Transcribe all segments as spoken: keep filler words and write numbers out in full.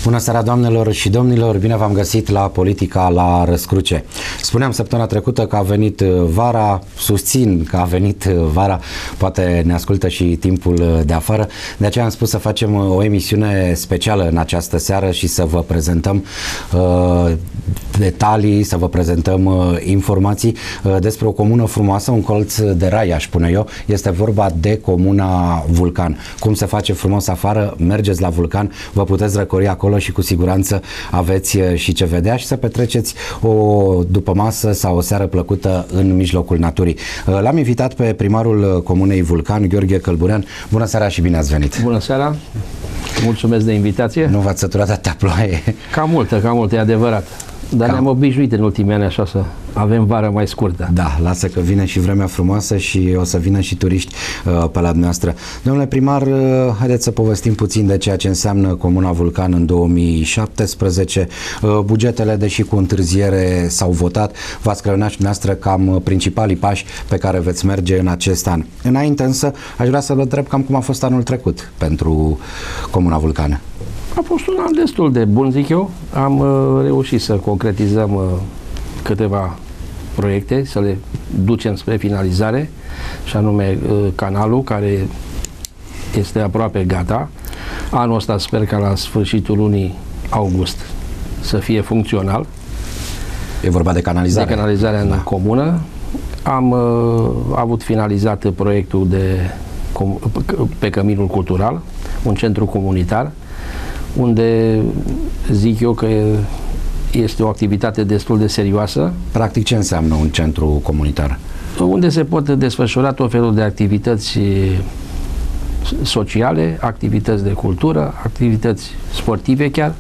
Bună seara, doamnelor și domnilor, bine v-am găsit la Politica la Răscruce. Spuneam săptămâna trecută că a venit vara, susțin că a venit vara, poate ne ascultă și timpul de afară, de aceea am spus să facem o emisiune specială în această seară și să vă prezentăm uh, detalii, să vă prezentăm uh, informații uh, despre o comună frumoasă, un colț de rai, aș spune eu. Este vorba de comuna Vulcan. Cum se face frumos afară, mergeți la Vulcan, vă puteți răcori acolo și cu siguranță aveți și ce vedea și să petreceți o dupămasă sau o seară plăcută în mijlocul naturii. L-am invitat pe primarul comunei Vulcan, Gheorghe Călburean. Bună seara și bine ați venit! Bună seara! Mulțumesc de invitație! Nu v-ați săturat de atâtea ploaie? Cam multă, cam multă, e adevărat. Dar Cam. ne-am obișnuit în ultimii ani așa să avem vară mai scurtă. Da, lasă că vine și vremea frumoasă și o să vină și turiști uh, pe la dumneavoastră. Domnule primar, uh, haideți să povestim puțin de ceea ce înseamnă Comuna Vulcan în două mii șaptesprezece. Uh, bugetele, deși cu întârziere, s-au votat. V-ați creionat și dumneavoastră cam principalii pași pe care veți merge în acest an. Înainte însă, aș vrea să vă întreb cam cum a fost anul trecut pentru Comuna Vulcan. A fost un an destul de bun, zic eu. Am uh, reușit să concretizăm uh, câteva proiecte, să le ducem spre finalizare, și anume uh, canalul, care este aproape gata. Anul ăsta sper ca la sfârșitul lunii august să fie funcțional. E vorba de canalizare. De canalizare în da. comună. Am uh, avut finalizat proiectul de, pe Căminul Cultural, un centru comunitar, unde zic eu că este o activitate destul de serioasă. Practic, ce înseamnă un centru comunitar? Unde se pot desfășura tot felul de activități sociale, activități de cultură, activități sportive chiar.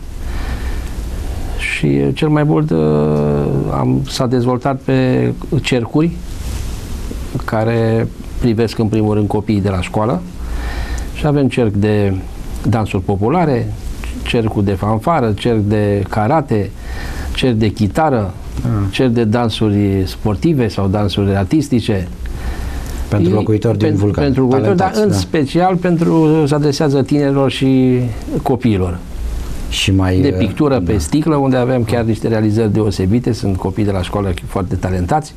Și cel mai mult am, s-a dezvoltat pe cercuri care privesc în primul rând copiii de la școală și avem cerc de dansuri populare, cercul de fanfară, cerc de karate, cerc de chitară, mm. cerc de dansuri sportive sau dansuri artistice. Pentru locuitori din Vulcan. Pentru locuitori, dar în da. special pentru se adresează tinerilor și copiilor. Și mai, de pictură da. pe sticlă, unde avem chiar niște realizări deosebite, sunt copii de la școală foarte talentați.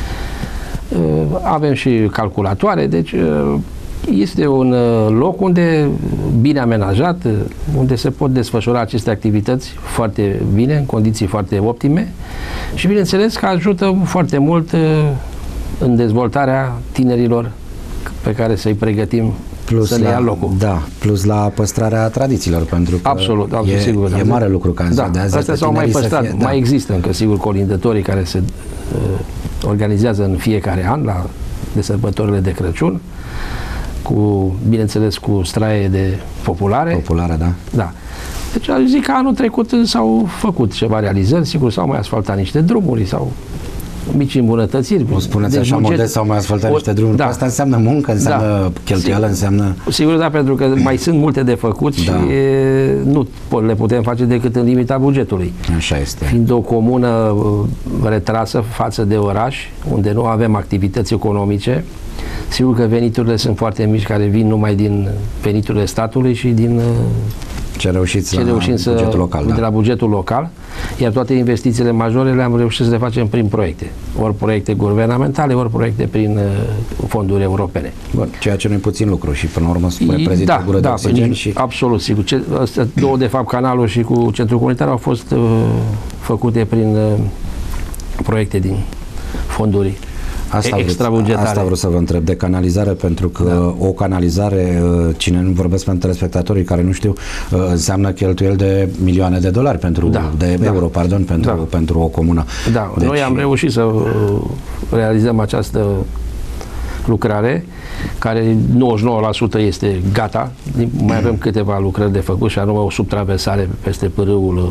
Avem și calculatoare, deci este un loc unde bine amenajat, unde se pot desfășura aceste activități foarte bine, în condiții foarte optime și bineînțeles că ajută foarte mult în dezvoltarea tinerilor pe care să-i pregătim plus să le ia locul. Da, plus la păstrarea tradițiilor, pentru că absolut, absolut, e, sigur, e mare lucru ca în ziua da, de azi. Astea s-au mai păstrat, fie, da. mai există încă, sigur, colindătorii care se uh, organizează în fiecare an la de sărbătorile de Crăciun, cu, bineînțeles, cu straie de populare. Populare, da. Da. Deci, aș zic că anul trecut s-au făcut ceva realizări, sigur, s-au mai asfaltat niște drumuri, sau mici îmbunătățiri. O spuneți deci, așa modest, s-au mai asfaltat o, niște drumuri. Da. Asta înseamnă muncă, înseamnă da. cheltuială, sigur, înseamnă... Sigur, da, pentru că mai sunt multe de făcut da. și e, nu le putem face decât în limita bugetului. Așa este. Fiind o comună retrasă față de oraș, unde nu avem activități economice, sigur că veniturile sunt foarte mici, care vin numai din veniturile statului și din ce reușiți ce la reușim să, bugetul local. De da. la bugetul local, iar toate investițiile majore le-am reușit să le facem prin proiecte. Ori proiecte guvernamentale, ori proiecte prin uh, fonduri europene. Bun, ceea ce nu e puțin lucru și până la urmă reprezintă da, o gură da, de oxigen. Și... absolut, sigur. Ce, astea două, de fapt, canalul și cu centrul comunitar au fost uh, făcute prin uh, proiecte din fonduri Asta extrabugetare. Asta vreau să vă întreb de canalizare, pentru că da. o canalizare, cine nu vorbesc pentru telespectatorii care nu știu, înseamnă cheltuieli de milioane de dolari pentru, da. de da. euro, pardon, pentru, da. pentru o comună. Da, deci... noi am reușit să realizăm această lucrare, care nouăzeci și nouă la sută este gata. Mai avem câteva lucrări de făcut, și anume o subtraversare peste pârâul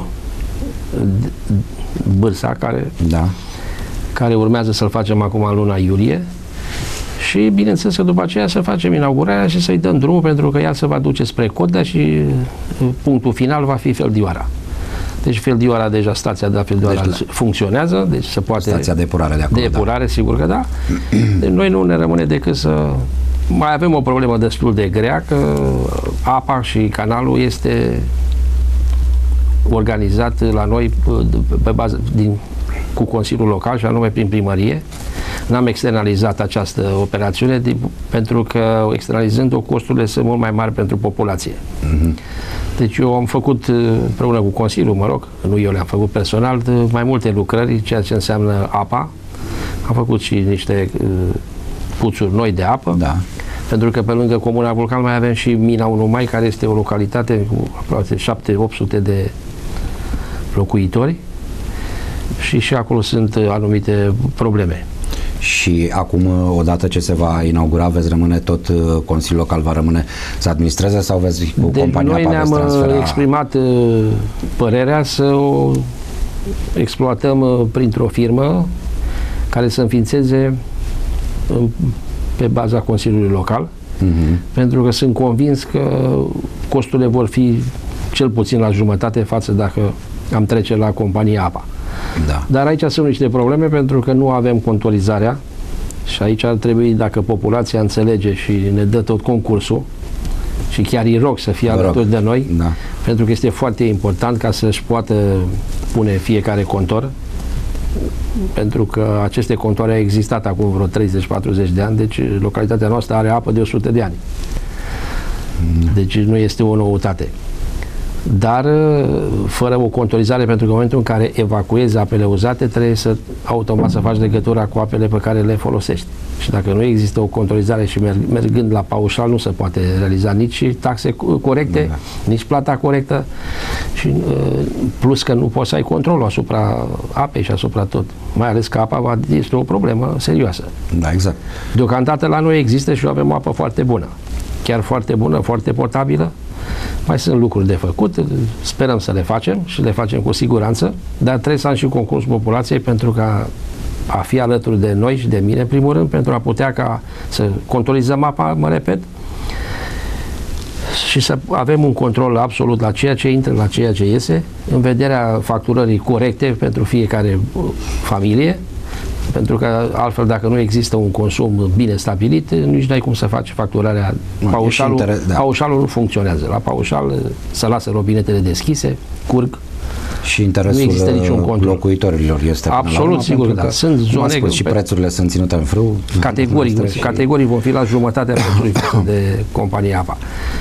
Bârsa, care... Da. care urmează să-l facem acum în luna iulie și, bineînțeles, că după aceea să facem inaugurarea și să-i dăm drumul, pentru că ea se va duce spre Codea și punctul final va fi Feldioara. Deci Feldioara, deja stația de la Feldioara deci, funcționează, deci se poate... Stația de epurare de acolo, De epurare, da. sigur că da. Deci noi nu ne rămâne decât să... Mai avem o problemă destul de grea, că apa și canalul este organizat la noi pe bază, din, cu Consiliul Local și anume prin primărie. N-am externalizat această operațiune de, pentru că externalizând-o costurile sunt mult mai mari pentru populație. Mm-hmm. Deci eu am făcut împreună cu Consiliul, mă rog, nu eu le-am făcut personal, mai multe lucrări, ceea ce înseamnă apa. Am făcut și niște uh, puțuri noi de apă, da. Pentru că pe lângă Comuna Vulcan mai avem și Mina unu Mai, care este o localitate cu aproape șapte opt sute de locuitori și și acolo sunt anumite probleme. Și acum, odată ce se va inaugura, veți rămâne, tot Consiliul Local va rămâne să administreze sau veți cu de compania noi apa ne-am transfera... exprimat părerea să o exploatăm printr-o firmă care să înființeze pe baza Consiliului Local, uh-huh. pentru că sunt convins că costurile vor fi cel puțin la jumătate față dacă am trece la compania apa. Da. Dar aici sunt niște probleme pentru că nu avem contorizarea și aici ar trebui, dacă populația înțelege și ne dă tot concursul și chiar îi rog să fie Vă alături rog. de noi, Da. pentru că este foarte important ca să-și poată pune fiecare contor, pentru că aceste contoare au existat acum vreo treizeci patruzeci de ani, deci localitatea noastră are apă de o sută de ani. Deci nu este o noutate. Dar fără o contorizare, pentru că în momentul în care evacuezi apele uzate, trebuie să automat să faci legătura cu apele pe care le folosești. Și dacă nu există o contorizare și merg, mergând la paușal, nu se poate realiza nici taxe corecte, da. nici plata corectă și plus că nu poți să ai controlul asupra apei și asupra tot. Mai ales că apa este o problemă serioasă. Da, exact. Deocamdată la noi există și avem o apă foarte bună. Chiar foarte bună, foarte potabilă. Mai sunt lucruri de făcut, sperăm să le facem și le facem cu siguranță, dar trebuie să am și concursul populației pentru ca a fi alături de noi și de mine, în primul rând, pentru a putea ca să controlizăm apa, mă repet, și să avem un control absolut la ceea ce intră, la ceea ce iese, în vederea facturării corecte pentru fiecare familie, pentru că altfel, dacă nu există un consum bine stabilit, nici n-ai cum să faci facturarea. Paușalul, interes, da. paușalul nu funcționează. La paușal se lasă robinetele deschise, curg. Și interesul locuitorilor este absolut sigur, da. Sunt zone și prețurile sunt ținute în frâu. Categorii, categorii vor fi la jumătatea prețului față de compania apa.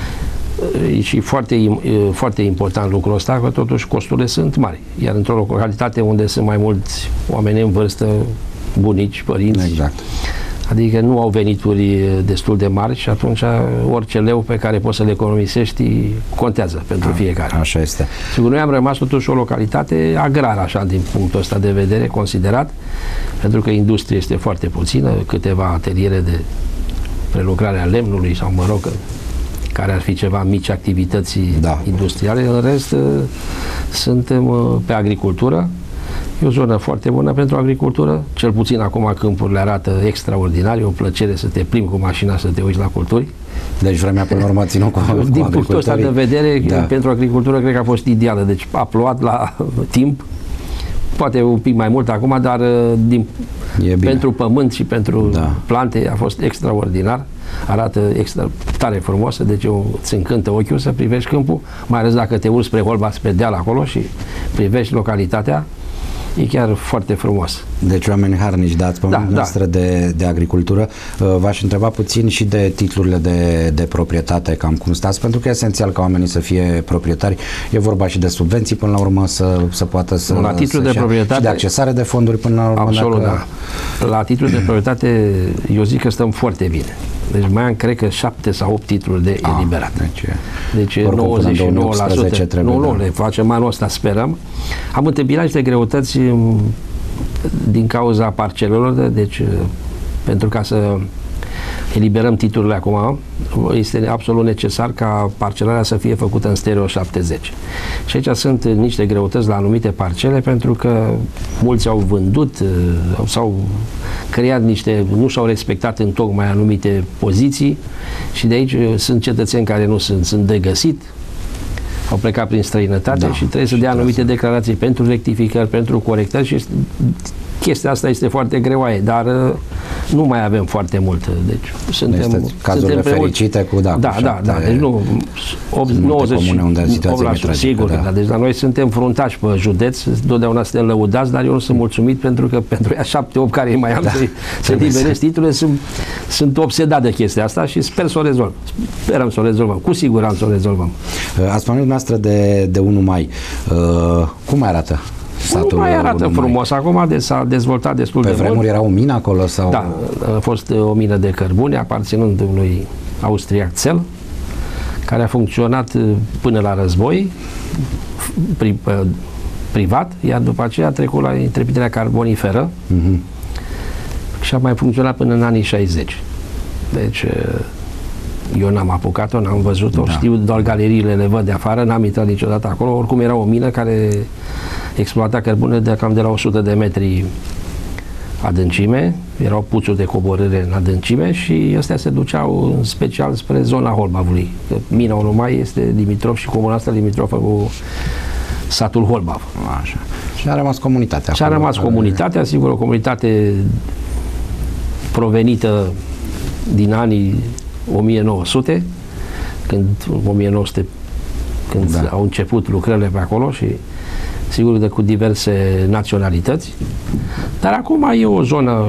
E și foarte, foarte important lucrul ăsta, că totuși costurile sunt mari. Iar într-o localitate unde sunt mai mulți oameni în vârstă, bunici, părinți, exact. adică nu au venituri destul de mari și atunci orice leu pe care poți să le economisești contează pentru A, fiecare. Așa este. Sigur, noi am rămas totuși o localitate agrară, așa, din punctul ăsta de vedere, considerat, pentru că industria este foarte puțină, câteva ateliere de prelucrare a lemnului sau, mă rog, care ar fi ceva mici activități da. industriale. În rest, suntem pe agricultură. E o zonă foarte bună pentru agricultură, cel puțin acum câmpurile arată extraordinar, e o plăcere să te plimbi cu mașina să te uiți la culturi. Deci vremea până la urmă ținut cu, cu din punctul ăsta de vedere, da. pentru agricultură cred că a fost ideală, deci a plouat la timp, poate un pic mai mult acum, dar din, pentru pământ și pentru da. plante a fost extraordinar, arată extra, tare frumos, deci îți încântă ochiul să privești câmpul, mai ales dacă te urci spre Holba, spre deal acolo și privești localitatea. E chiar foarte frumos. Deci oameni harnici, dați pe da, noastră da. de, de agricultură. V-aș întreba puțin și de titlurile de, de proprietate, cam cum stați, pentru că e esențial ca oamenii să fie proprietari. E vorba și de subvenții până la urmă să, să poată să... La titlul de proprietate... Și de accesare de fonduri până la urmă. Absolut, dacă... da. La titlul de proprietate eu zic că stăm foarte bine. Deci mai am, cred că, șapte sau opt titluri de A, eliberat. Deci, deci nouăzeci și nouă la sută. Nu, nu, le facem anul ăsta, sperăm. Am întâmpinat niște greutăți din cauza parcelelor, deci pentru ca să eliberăm titlurile acum, este absolut necesar ca parcelarea să fie făcută în stereo șaptezeci. Și aici sunt niște greutăți la anumite parcele, pentru că mulți au vândut, s-au creat niște, nu și-au respectat în tocmai anumite poziții și de aici sunt cetățeni care nu sunt, sunt de găsit, au plecat prin străinătate da, și trebuie să dea anumite declarații pentru rectificări, pentru corectări și chestia asta este foarte greoaie, dar nu mai avem foarte mult. Deci suntem, cazurile suntem fericite cu da, da, cu da, da, deci nu nouăzeci unde situația e sigur, da. Da. Deci la noi suntem fruntași pe județ, totdeauna suntem lăudați, dar eu nu sunt mulțumit pentru că pentru ea șapte, opt care mai am da. să, să liberez titlurile, sunt, sunt obsedat de chestia asta și sper să o rezolv. Sperăm să o rezolvăm, cu siguranță o rezolvăm. Ați spus noastră de, de unu mai. Uh, cum arată? Nu mai arată frumos. Acum de, s-a dezvoltat destul Pe de mult. Pe vremuri era o mină acolo? Sau? Da, a fost o mină de cărbune aparținând unui austriac Cel, care a funcționat până la război pri, privat, iar după aceea a trecut la întreprinderea carboniferă uh-huh. și a mai funcționat până în anii șaizeci. Deci eu n-am apucat-o, n-am văzut-o, da. Știu doar galeriile, le văd de afară, n-am intrat niciodată acolo. Oricum era o mină care exploata cărbune de cam de la o sută de metri adâncime, erau puțuri de coborâre în adâncime și astea se duceau în special spre zona Holbavului. Mina unu mai este Dimitrov și comuna asta limitrofă cu satul Holbav. Așa. Și a rămas comunitatea. Și a rămas comunitatea, sigur, o comunitate provenită din anii o mie nouă sute, când o mie nouă sute când da. au început lucrările pe acolo și sigur de cu diverse naționalități, dar acum e o zonă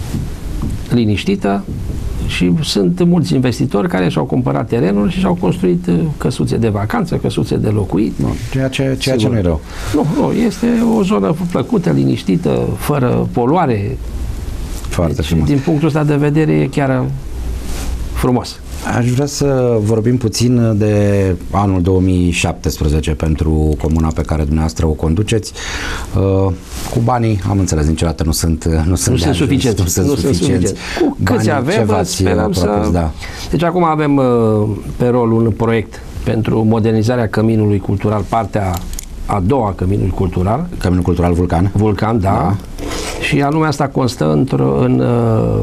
liniștită și sunt mulți investitori care și-au cumpărat terenuri și și-au construit căsuțe de vacanță, căsuțe de locuit. Nu, ceea ce, ceea ce nu e rău. Nu, nu, este o zonă plăcută, liniștită, fără poluare. Foarte deci, frumos. Din punctul ăsta de vedere e chiar frumos. Aș vrea să vorbim puțin de anul două mii șaptesprezece pentru comuna pe care dumneavoastră o conduceți. Uh, cu banii, am înțeles, niciodată nu sunt nu sunt, nu sunt suficienți. Nu sunt suficienți. Cu câți avem, sperăm să... Da. Deci acum avem uh, pe rol un proiect pentru modernizarea căminului cultural, partea a doua a căminului cultural. Căminul cultural Vulcan. Vulcan, da. da. Și anume asta constă într-o, în... Uh,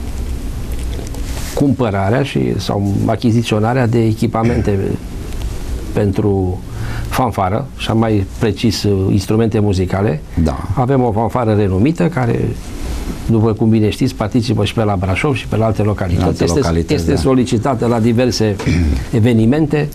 cumpărarea și, sau achiziționarea de echipamente pentru fanfară, și mai precis instrumente muzicale. Da. Avem o fanfară renumită care, după cum bine știți, participă și pe la Brașov și pe la alte localități. Alte este localități este da. solicitată la diverse evenimente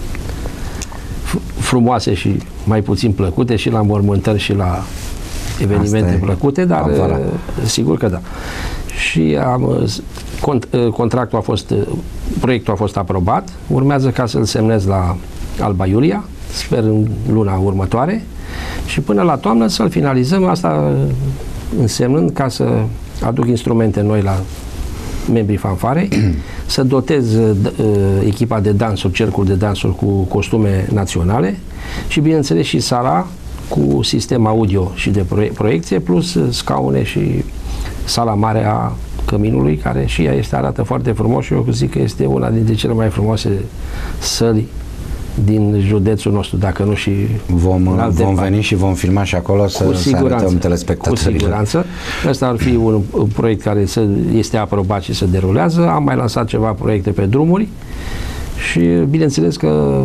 frumoase și mai puțin plăcute, și la înmormântări și la evenimente plăcute, dar fanfara. Sigur că da. Și am, cont, contractul a fost, proiectul a fost aprobat, urmează ca să-l semnez la Alba Iulia, sper în luna următoare, și până la toamnă să-l finalizăm, asta însemnând ca să aduc instrumente noi la membrii fanfarei, să dotez echipa de dansuri, cercul de dansuri cu costume naționale și bineînțeles și sala cu sistem audio și de proiecție, plus scaune și sala mare a căminului, care și ea este, arată foarte frumos și eu zic că este una dintre cele mai frumoase săli din județul nostru, dacă nu și vom, vom veni și vom filma și acolo să, să arătăm telespectatorilor. Cu siguranță. Ăsta ar fi un, un proiect care să, este aprobat și se derulează. Am mai lansat ceva proiecte pe drumuri și bineînțeles că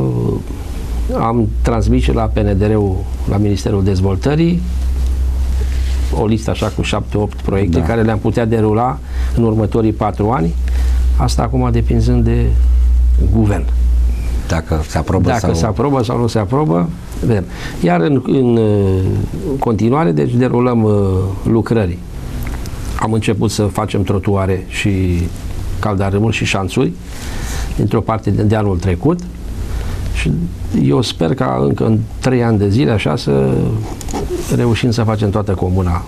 am transmis și la P N D R-ul, la Ministerul Dezvoltării, o listă așa cu șapte opt proiecte da. care le-am putea derula în următorii patru ani. Asta acum depinzând de guvern. Dacă se aprobă Dacă sau... se aprobă sau nu se aprobă, vedem. Iar în, în continuare, deci derulăm uh, lucrări. Am început să facem trotuare și caldarâmuri și șanțuri dintr-o parte de, de anul trecut și eu sper ca încă în trei ani de zile așa să reușim să facem toată comuna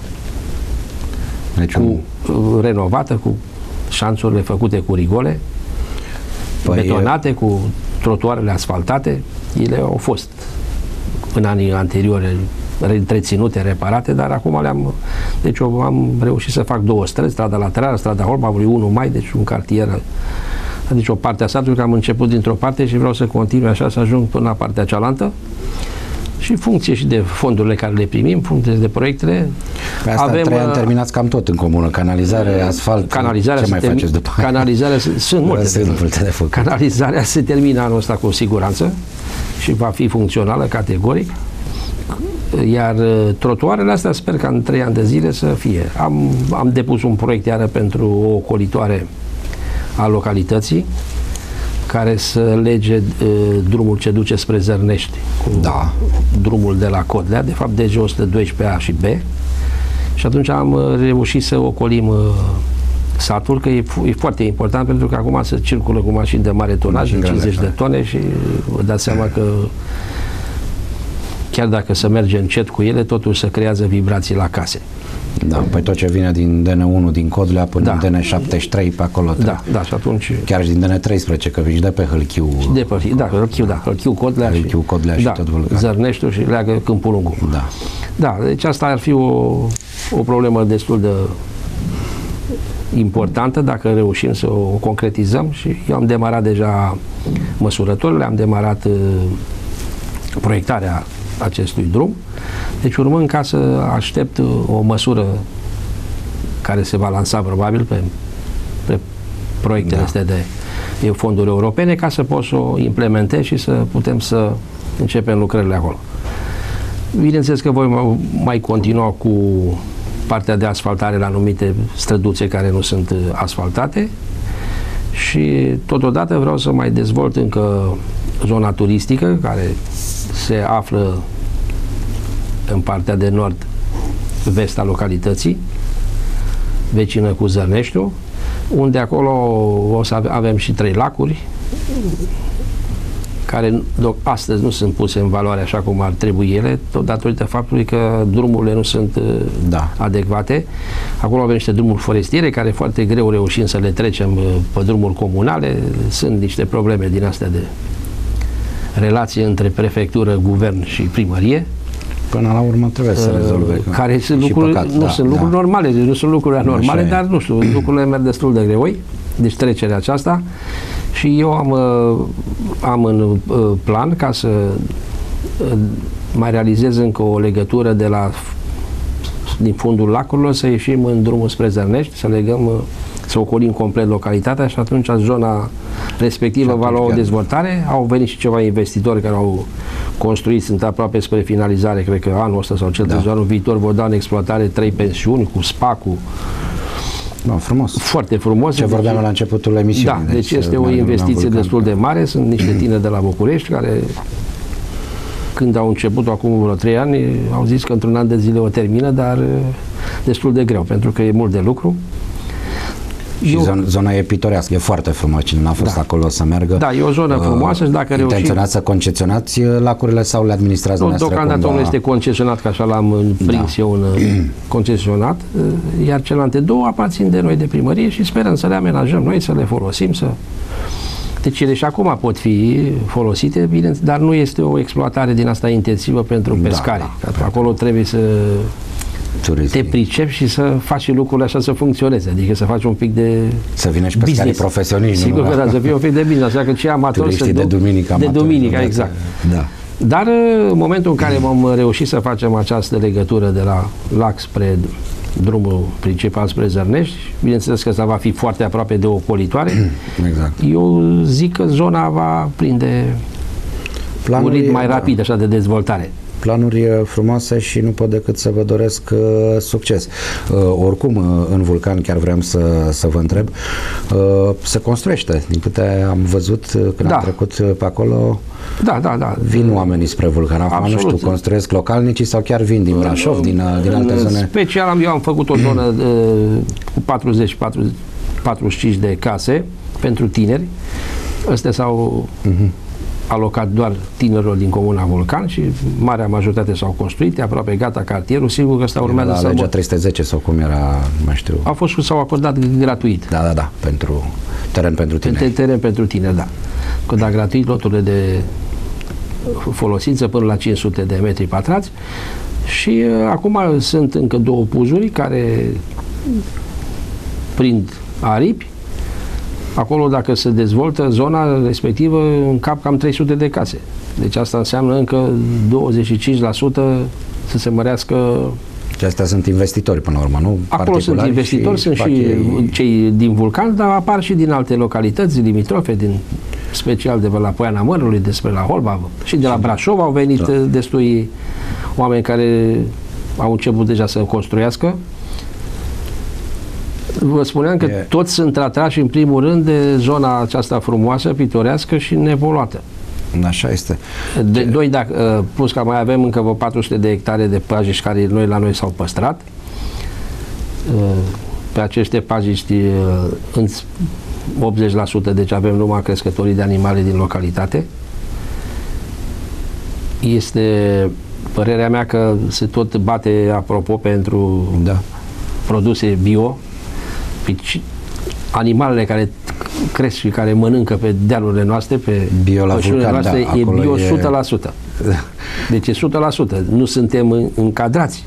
deci, cu, uh, renovată, cu șanțurile făcute cu rigole, păi betonate, e... cu trotuarele asfaltate. Ele au fost în anii anteriori întreținute, reparate, dar acum le-am... Deci eu am reușit să fac două străzi, strada laterală, strada Holbavului, unu mai, deci un cartier, deci o parte a satului, că am început dintr-o parte și vreau să continui așa, să ajung până la partea cealaltă. Și funcție și de fondurile care le primim, funcție de proiectele. Pe asta avem, trei ani terminați cam tot în comună. Canalizare, asfalt, canalizarea ce mai termi- faceți după aia? Canalizarea, sunt multe, sunt multe de făcut. Canalizarea se termină anul ăsta cu siguranță și va fi funcțională categoric. Iar trotuarele astea sper că în trei ani de zile să fie. Am, am depus un proiect iară pentru o ocolitoare a localității care să lege uh, drumul ce duce spre Zărnești cu da. drumul de la Codlea, de fapt D G o sută doisprezece A și B. Și atunci am uh, reușit să ocolim uh, satul, că e, e foarte important pentru că acum se circulă cu mașini de mare tonaj, de cincizeci de tone și vă dați seama că chiar dacă se merge încet cu ele, totuși se creează vibrații la case. Da, păi tot ce vine din D N unu, din Codlea până da. în D N șaptezeci și trei pe acolo. Da, da, și atunci... Chiar și din D N treisprezece, că vii de pe Hâlchiu. De pe, da, Hâlchiu, da, Hâlchiu, Codlea, Hâlchiu, Codlea și, da, tot Vulcan. Zărneștiul și leagă Câmpul Lungu. Da. Da, deci asta ar fi o, o problemă destul de importantă dacă reușim să o concretizăm și eu am demarat deja măsurătorile, am demarat uh, proiectarea acestui drum. Deci urmând ca să aștept uh, o măsură care se va lansa probabil pe, pe proiectele da. astea de fonduri europene ca să pot să o implementez și să putem să începem lucrările acolo. Bineînțeles că voi mai continua cu partea de asfaltare la anumite străduțe care nu sunt asfaltate și totodată vreau să mai dezvolt încă zona turistică care se află în partea de nord-vest a localității, vecină cu Zărneștiul, unde acolo o să avem și trei lacuri care astăzi nu sunt puse în valoare așa cum ar trebui ele, tot datorită faptului că drumurile nu sunt da. adecvate. Acolo avem niște drumuri forestiere care foarte greu reușim să le trecem pe drumuri comunale. Sunt niște probleme din astea de relație între prefectură, guvern și primărie. Până la urmă trebuie să rezolve. Care sunt lucruri, păcat, nu da, sunt da. lucruri normale, nu sunt lucruri anormale, dar nu știu, lucrurile merg destul de greoi, deci trecerea aceasta. Și eu am, am în plan ca să mai realizez încă o legătură de la din fundul lacurilor să ieșim în drumul spre Zărnești, să legăm, să ocolim complet localitatea și atunci zona respectivă va lua o dezvoltare. Au venit și ceva investitori care au construit, sunt aproape spre finalizare, cred că anul ăsta sau cel târziu da. anul viitor vor da în exploatare trei pensiuni cu spa, cu da, frumos. Foarte frumos. Ce vorbeam deci, la începutul emisiunii. Da, deci, deci este o investiție destul de mare. Sunt niște tineri de la București care, când au început acum vreo trei ani, au zis că într-un an de zile o termină, dar destul de greu, pentru că e mult de lucru. Și Eu, zona, zona e pitorească, e foarte frumos. Cine n-a fost da. acolo să meargă. Da, e o zonă frumoasă și dacă reușim... Intenționați să concesionați lacurile sau le administrați dumneavoastră? Deocamdată unul este concesionat, că așa l-am prins da. eu în concesionat, iar celelalte două aparțin de noi de primărie și sperăm să le amenajăm noi, să le folosim, să... Deci ele și acum pot fi folosite, bine, dar nu este o exploatare din asta intensivă pentru pescari. Da, da. Acolo trebuie să... Turism. Te pricepi și să faci și lucrurile așa să funcționeze, adică să faci un pic de să vină și pescarii profesioniști. Sigur că da, să fie un pic de business, așa că cei amatori să de duminică, de duminică, exact. Da. Dar în momentul în care vom reuși să facem această legătură de la lac spre drumul principal spre Zărnești, bineînțeles că asta va fi foarte aproape de o ocolitoare, exact. Eu zic că zona va prinde Planul un ritm mai da. rapid așa de dezvoltare. Planuri frumoase și nu pot decât să vă doresc uh, succes. Uh, oricum, uh, în Vulcan, chiar vreau să, să vă întreb, uh, se construiește. Din câte am văzut uh, când da. am trecut uh, pe acolo, da, da, da. vin oamenii spre Vulcan. Acum nu știu, construiesc localnicii sau chiar vin din Brașov, din, uh, din alte zone? Special eu am făcut o zonă uh, cu patruzeci patruzeci și cinci de case pentru tineri. Astea s-au... Uh-huh. alocat doar tinerilor din comuna Vulcan și marea majoritate s-au construit, aproape gata cartierul, sigur că ăsta urmează la să... legea trei sute zece sau cum era, nu mai știu. A fost, s-au acordat gratuit. Da, da, da, pentru teren pentru tineri. Teren pentru tineri, da. Că da gratuit loturile de folosință până la cinci sute de metri pătrați și uh, acum sunt încă două puzuri care prind aripi. Acolo, dacă se dezvoltă zona respectivă, în cap cam trei sute de case. Deci asta înseamnă încă douăzeci și cinci la sută să se mărească. Și astea sunt investitori până la urmă, nu? Acolo sunt investitori, și sunt și ei... cei din Vulcan, dar apar și din alte localități limitrofe, din, special de la Poiana Mărului, despre la Holba și de la Brașov au venit da. destui oameni care au început deja să construiască. Vă spuneam că e... toți sunt atrași în primul rând de zona aceasta frumoasă, pitorească și nepoluată. Așa este. De, doi, dacă, plus că mai avem încă vreo patru sute de hectare de pajiști care noi, la noi s-au păstrat. Pe aceste pajiști în optzeci la sută, deci avem numai crescătorii de animale din localitate. Este părerea mea că se tot bate apropo pentru da. produse bio. Animalele care cresc și care mănâncă pe dealurile noastre, pe bio la pășunile vulcan, noastre, da, e bio e... o sută la sută. Deci e o sută la sută. Nu suntem încadrați.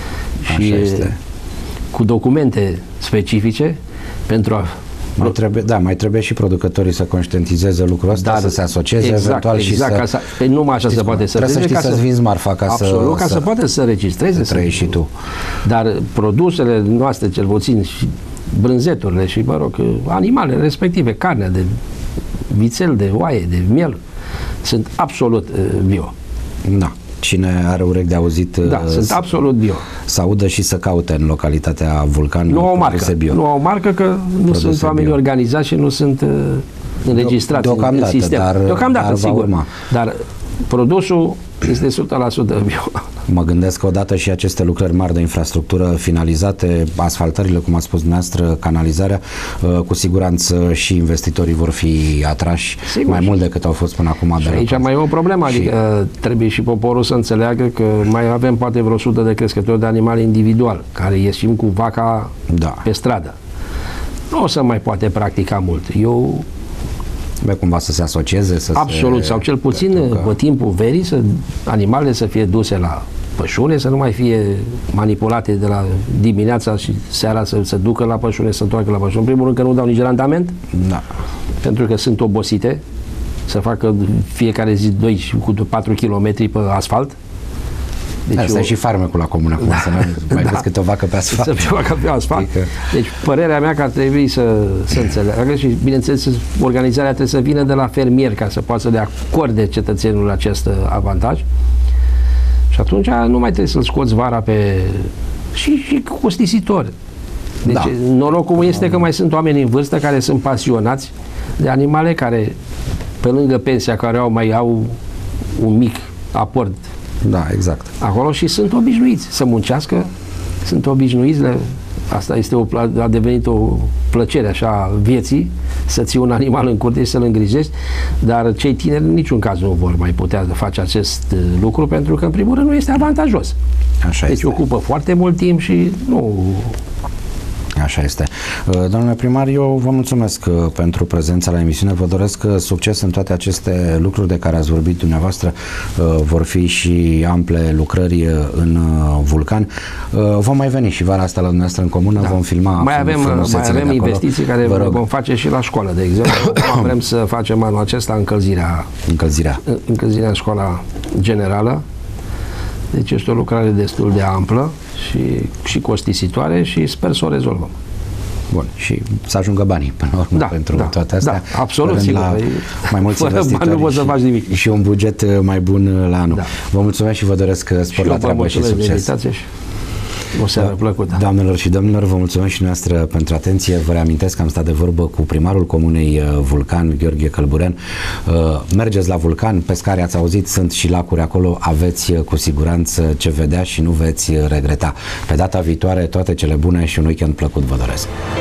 Și este. cu documente specifice pentru a... Mai trebuie, da, mai trebuie și producătorii să conștientizeze lucrul ăsta, Dar, să se asocieze exact, eventual exact, și ca să... să... Pe numai așa se poate să... Trebuie să știi ca să-ți vinzi marfa ca absolut, să... Absolut, ca să, să poate să registreze. Să trăi și tu. Dar produsele noastre, cel puțin, și brânzeturile și, mă rog, animalele respective, carnea de vițel, de oaie, de miel, sunt absolut uh, bio. Da. Cine are urechi de auzit, da, sunt absolut bio. Să audă și să caute în localitatea Vulcan. Nu au marcă, bio. Nu au marcă că nu produse sunt oameni bio. organizați și nu sunt uh, înregistrați în, în sistem. Dar, Deocamdată, dar sigur. Urma. Dar produsul este o sută la sută bio. Mă gândesc că odată și aceste lucrări mari de infrastructură finalizate, asfaltările, cum a spus dumneavoastră, canalizarea, cu siguranță și investitorii vor fi atrași sigur, mai mult decât au fost până acum. Și aici mai e o problemă, și... adică trebuie și poporul să înțeleagă că mai avem poate vreo sută de crescători de animale individual, care ieșim cu vaca da. pe stradă. Nu o să mai poate practica mult. Eu Bă, cumva să se asocieze, să absolut, se... sau cel puțin că... pe timpul verii să animalele să fie duse la pășune, să nu mai fie manipulate de la dimineața și seara să se ducă la pășune, să se întoarcă la pășune. În primul rând că nu dau nici randament, da. pentru că sunt obosite, să facă fiecare zi doi cu patru kilometri pe asfalt. Deci asta eu... e și farmecul la comună, acum, da, să mai da. vezi câte o vacă pe asfalt. Să fie o vacă pe asfalt. Adică... Deci părerea mea că ar trebui să, să înțeleagă și bineînțeles organizarea trebuie să vină de la fermier ca să poată să le acorde cetățenul acest avantaj. Și atunci nu mai trebuie să-l scoți vara pe... și, și costisitor. Deci da. norocul este că mai sunt oameni în vârstă care sunt pasionați de animale, care pe lângă pensia care au, mai au un mic aport. Da, exact. Acolo și sunt obișnuiți să muncească, sunt obișnuiți, le, asta este o, a devenit o plăcere așa vieții, să ții un animal în curte și să-l îngrijești, dar cei tineri în niciun caz nu vor mai putea face acest lucru, pentru că în primul rând nu este avantajos. Așa deci este. ocupă foarte mult timp și nu... Așa este. Domnule primar, eu vă mulțumesc pentru prezența la emisiune, vă doresc succes în toate aceste lucruri de care ați vorbit dumneavoastră, vor fi și ample lucrări în Vulcan. Vom mai veni și vara asta la dumneavoastră în comună, da. vom filma mai avem, mai avem investiții care vom face și la școală, de exemplu. Vrem să facem anul acesta încălzirea, încălzirea. încălzirea în școala generală. Deci este o lucrare destul de amplă și, și costisitoare și sper să o rezolvăm. Bun. Și să ajungă banii până la urmă da, pentru da, toate astea. Da, absolut, sigur. La mai mulți fără bani nu poți să faci nimic. Și un buget mai bun la anul. Da. Vă mulțumesc și vă doresc spor la treabă și succes. O seară plăcută. Doamnelor și domnilor, vă mulțumesc și noastră pentru atenție. Vă reamintesc că am stat de vorbă cu primarul comunei Vulcan, Gheorghe Călburean. Mergeți la Vulcan, pescari ați auzit, sunt și lacuri acolo, aveți cu siguranță ce vedea și nu veți regreta. Pe data viitoare, toate cele bune și un weekend plăcut vă doresc.